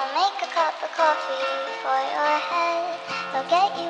I'll make a cup of coffee for your head. I'll get you